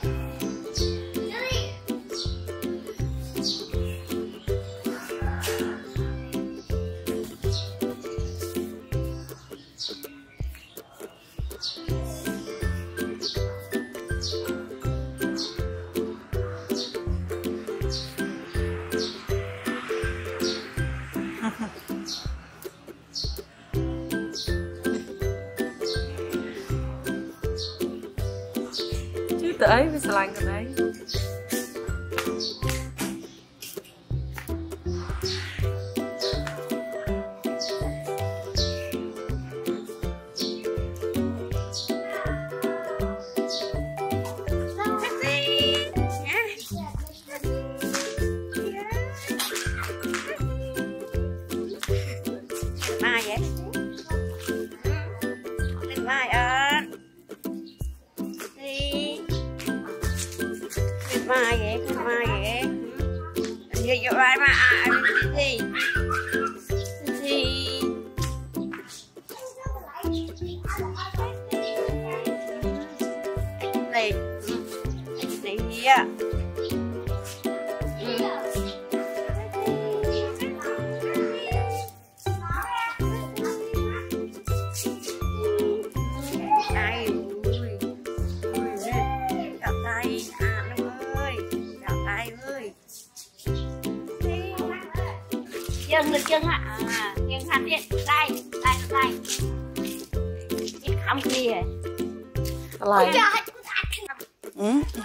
Tự ấy với slime rồi đấy. Mai vậy? Đừng mai ơn. Mai vậy, mai vậy. Giờ giờ ai mà thì này á. Chân được chân ạ, chân thành điện, đây, không gì lại.